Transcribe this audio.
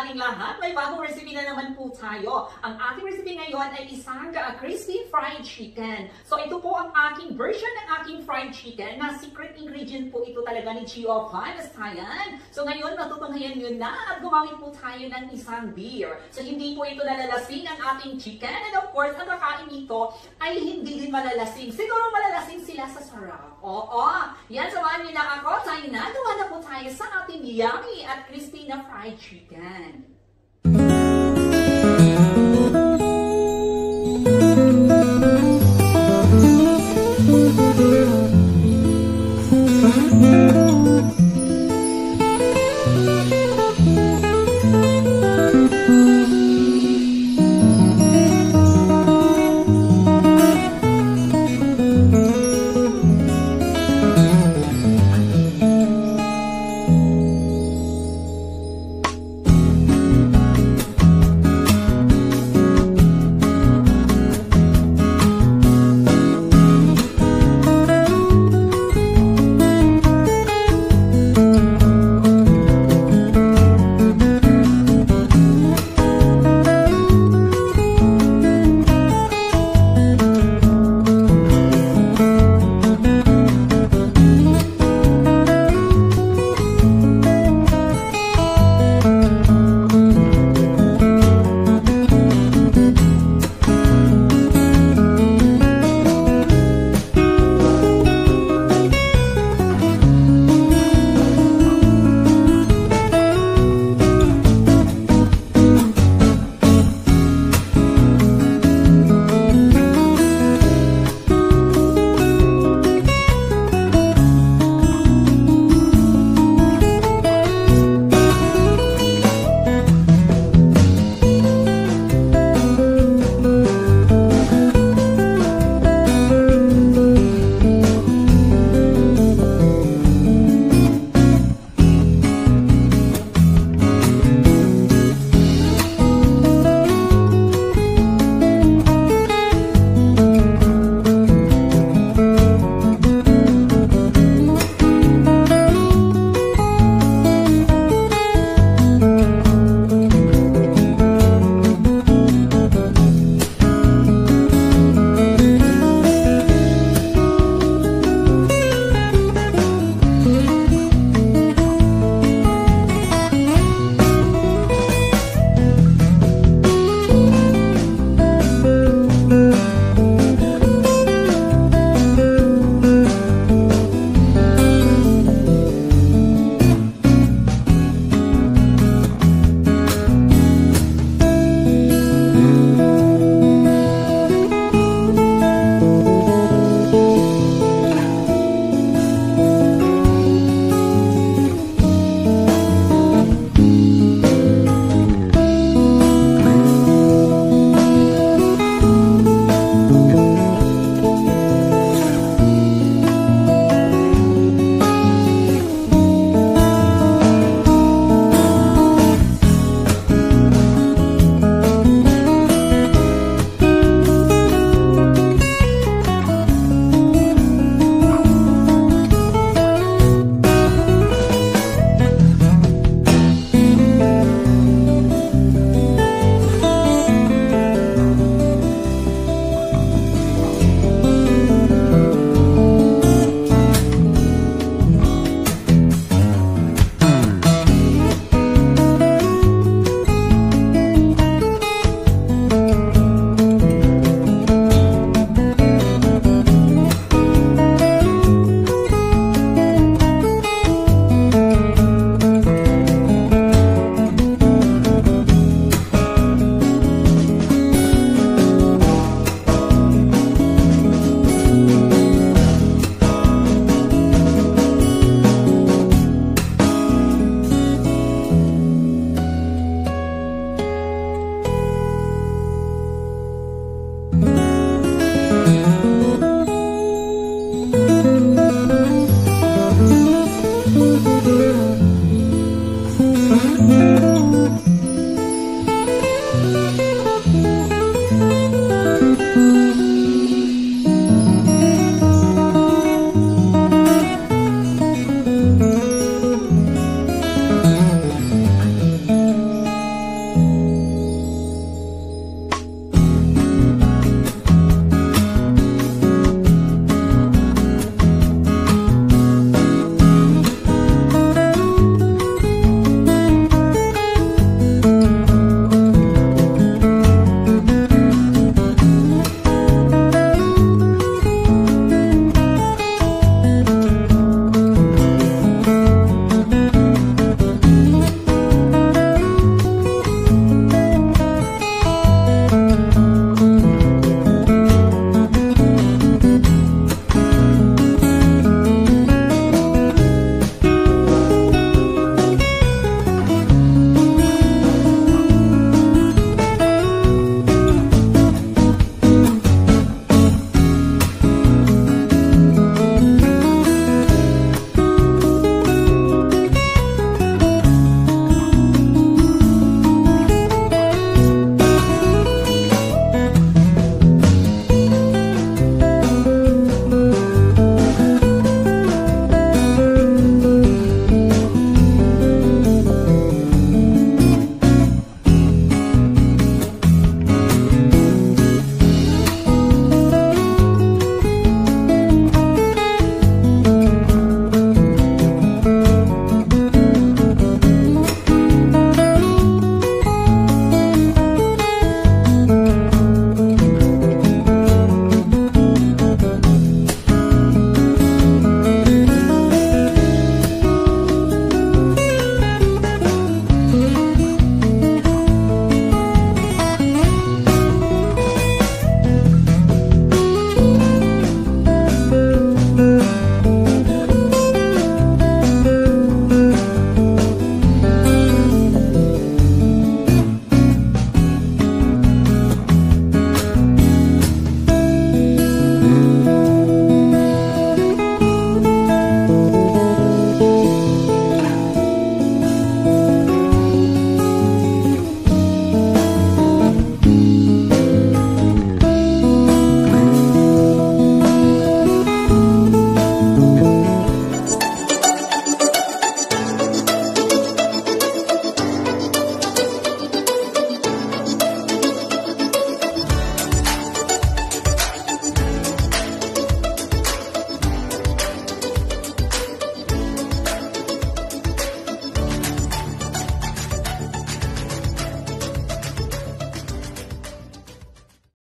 ating lahat, may bagong recipe na naman po tayo. Ang ating recipe ngayon ay isang crispy fried chicken. So ito po ang aking version ng aking fried chicken na secret ingredient po ito talaga ni Giovanni Stayan. So ngayon matutunghayan nyo na at gumamit po tayo ng isang beer. So hindi po ito nalalasing ang ating chicken, and of course ang kakain nito ay hindi din malalasing. Siguro malalasing sila sa sarap. Oo, yan, samahan nyo na ako. Tayo na, gawa na po tayo sa ating yummy at crispy na fried chicken.